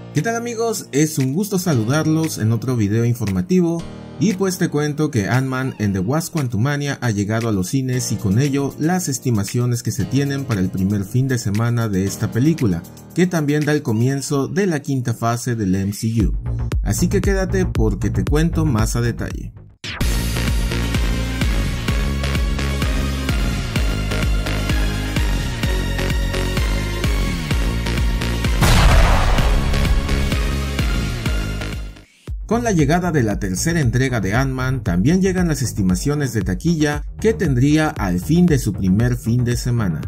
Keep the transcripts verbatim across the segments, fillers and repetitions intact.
¿Qué tal amigos? Es un gusto saludarlos en otro video informativo y pues te cuento que Ant-Man and the Wasp: Quantumania ha llegado a los cines y con ello las estimaciones que se tienen para el primer fin de semana de esta película, que también da el comienzo de la quinta fase del M C U. Así que quédate porque te cuento más a detalle. Con la llegada de la tercera entrega de Ant-Man, también llegan las estimaciones de taquilla que tendría al fin de su primer fin de semana.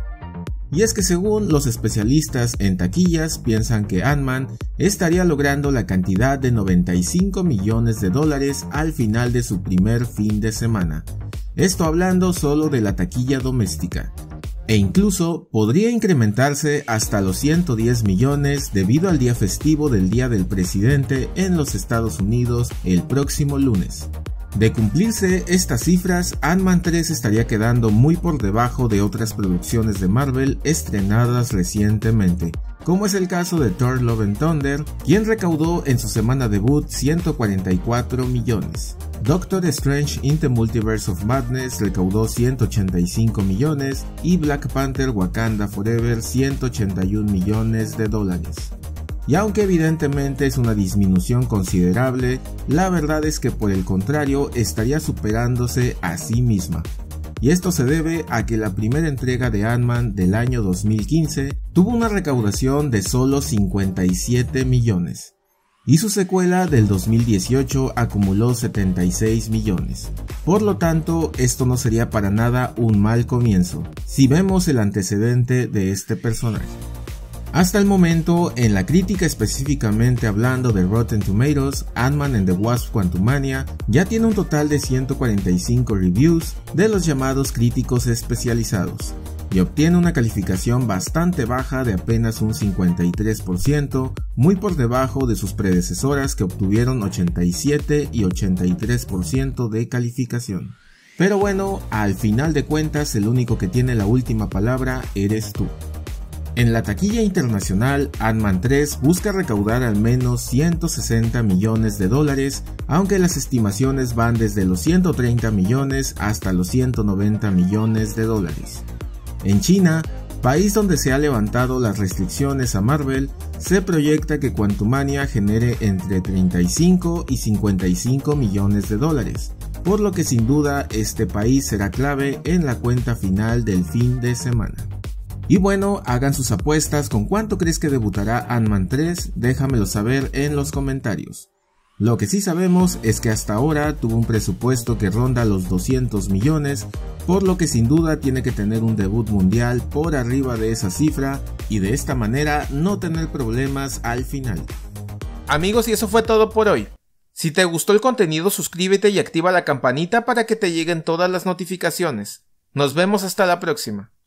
Y es que según los especialistas en taquillas piensan que Ant-Man estaría logrando la cantidad de noventa y cinco millones de dólares al final de su primer fin de semana. Esto hablando solo de la taquilla doméstica. E incluso podría incrementarse hasta los ciento diez millones debido al día festivo del Día del Presidente en los Estados Unidos el próximo lunes. De cumplirse estas cifras, Ant-Man tres estaría quedando muy por debajo de otras producciones de Marvel estrenadas recientemente, como es el caso de Thor: Love and Thunder, quien recaudó en su semana debut ciento cuarenta y cuatro millones. Doctor Strange in the Multiverse of Madness recaudó ciento ochenta y cinco millones y Black Panther: Wakanda Forever ciento ochenta y un millones de dólares. Y aunque evidentemente es una disminución considerable, la verdad es que por el contrario estaría superándose a sí misma. Y esto se debe a que la primera entrega de Ant-Man del año dos mil quince tuvo una recaudación de solo cincuenta y siete millones. Y su secuela del dos mil dieciocho acumuló setenta y seis millones. Por lo tanto, esto no sería para nada un mal comienzo, si vemos el antecedente de este personaje. Hasta el momento, en la crítica específicamente hablando de Rotten Tomatoes, Ant-Man and the Wasp: Quantumania ya tiene un total de ciento cuarenta y cinco reviews de los llamados críticos especializados, y obtiene una calificación bastante baja de apenas un cincuenta y tres por ciento, muy por debajo de sus predecesoras que obtuvieron ochenta y siete y ochenta y tres por ciento de calificación. Pero bueno, al final de cuentas el único que tiene la última palabra eres tú. En la taquilla internacional, Ant-Man tres busca recaudar al menos ciento sesenta millones de dólares, aunque las estimaciones van desde los ciento treinta millones hasta los ciento noventa millones de dólares. En China, país donde se han levantado las restricciones a Marvel, se proyecta que Quantumania genere entre treinta y cinco y cincuenta y cinco millones de dólares, por lo que sin duda este país será clave en la cuenta final del fin de semana. Y bueno, hagan sus apuestas con cuánto crees que debutará Ant-Man tres, déjamelo saber en los comentarios. Lo que sí sabemos es que hasta ahora tuvo un presupuesto que ronda los doscientos millones, por lo que sin duda tiene que tener un debut mundial por arriba de esa cifra y de esta manera no tener problemas al final. Amigos, y eso fue todo por hoy. Si te gustó el contenido, suscríbete y activa la campanita para que te lleguen todas las notificaciones. Nos vemos hasta la próxima.